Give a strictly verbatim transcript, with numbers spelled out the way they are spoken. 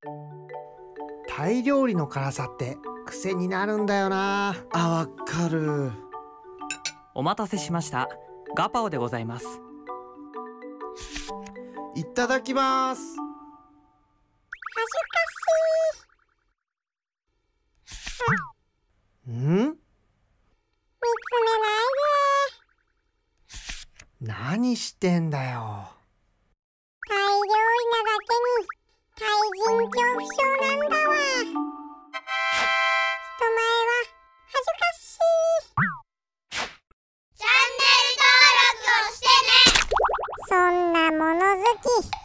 タイ料理の辛さって癖になるんだよな。あ、わかる。 お待たせしました。ガパオでございます。 いただきます。 恥ずかしい。 ん？ 見つめないで。 何してんだよ。 タイ料理なだけにタイ人恐怖症なんだわ。人前は恥ずかしい。チャンネル登録をしてね。そんな物好き